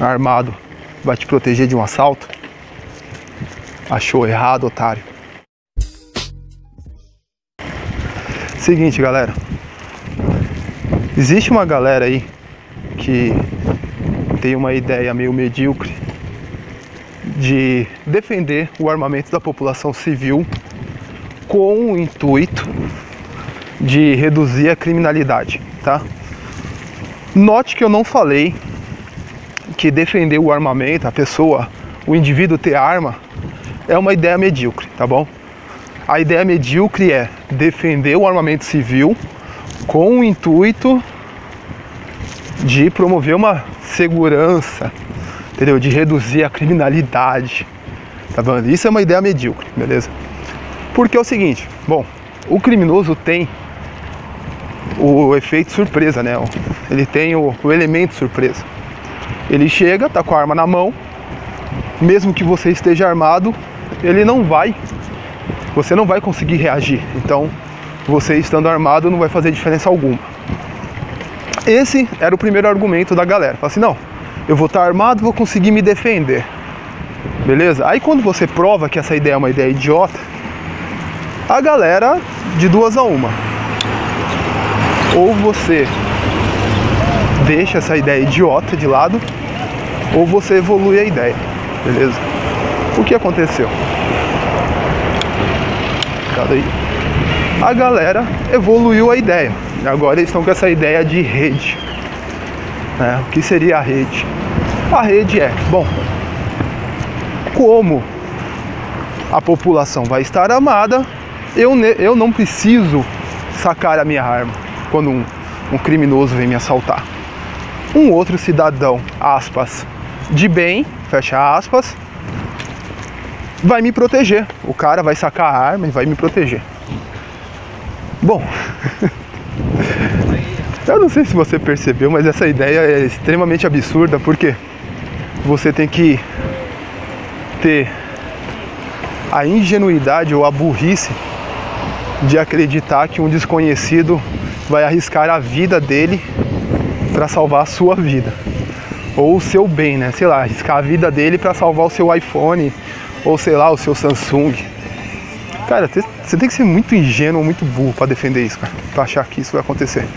armado vai te proteger de um assalto? Achou errado, otário. Seguinte, galera. Existe uma galera aí que tem uma ideia meio medíocre de defender o armamento da população civil com o intuito de reduzir a criminalidade, tá? Note que eu não falei que defender o armamento, a pessoa, o indivíduo ter arma, é uma ideia medíocre, tá bom? A ideia medíocre é defender o armamento civil com o intuito de promover uma segurança, entendeu? De reduzir a criminalidade, tá vendo? Isso é uma ideia medíocre, beleza? Porque é o seguinte, bom, o criminoso tem o efeito surpresa, né? Ele tem o elemento surpresa. Ele chega, tá com a arma na mão, mesmo que você esteja armado, você não vai conseguir reagir. Então, você estando armado não vai fazer diferença alguma. Esse era o primeiro argumento da galera. Fala assim, não, eu vou estar armado, vou conseguir me defender. Beleza? Aí quando você prova que essa ideia é uma ideia idiota, a galera, de duas a uma. Ou você deixa essa ideia idiota de lado, ou você evolui a ideia. Beleza? O que aconteceu? Cadê aí? A galera evoluiu a ideia. Agora eles estão com essa ideia de rede. O que seria a rede? A rede é, bom, como a população vai estar armada, eu não preciso sacar a minha arma quando um criminoso vem me assaltar. Um outro cidadão, aspas, de bem, fecha aspas, vai me proteger. O cara vai sacar a arma e vai me proteger. Bom, eu não sei se você percebeu, mas essa ideia é extremamente absurda, porque você tem que ter a ingenuidade ou a burrice de acreditar que um desconhecido vai arriscar a vida dele para salvar a sua vida. Ou o seu bem, né? Sei lá, arriscar a vida dele para salvar o seu iPhone, ou sei lá, o seu Samsung. Cara, você tem que ser muito ingênuo, muito burro para defender isso, cara, para achar que isso vai acontecer.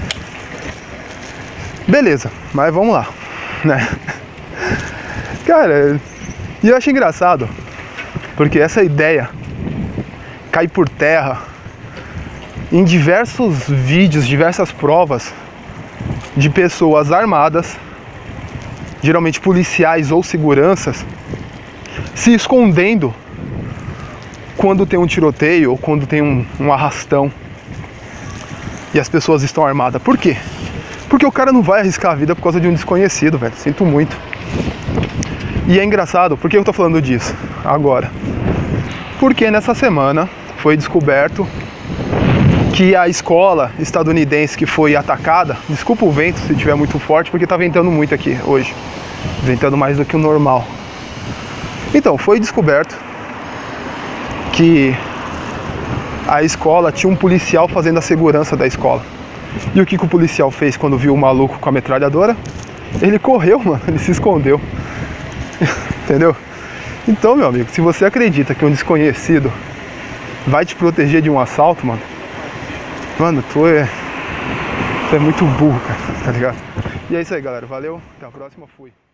Beleza, mas vamos lá, né? Cara, e eu acho engraçado, porque essa ideia cai por terra em diversos vídeos, diversas provas de pessoas armadas, geralmente policiais ou seguranças, se escondendo quando tem um tiroteio ou quando tem um arrastão e as pessoas estão armadas. Por quê? Porque o cara não vai arriscar a vida por causa de um desconhecido, velho. Sinto muito. E é engraçado, por que eu tô falando disso agora? Porque nessa semana foi descoberto que a escola estadunidense que foi atacada, desculpa o vento se estiver muito forte, porque tá ventando muito aqui hoje, ventando mais do que o normal. Então, foi descoberto que a escola tinha um policial fazendo a segurança da escola. E o que o policial fez quando viu o maluco com a metralhadora? Ele correu, mano, ele se escondeu. Entendeu? Então, meu amigo, se você acredita que um desconhecido vai te proteger de um assalto, mano, tu é muito burro, cara, tá ligado? E é isso aí, galera, valeu, até a próxima, fui.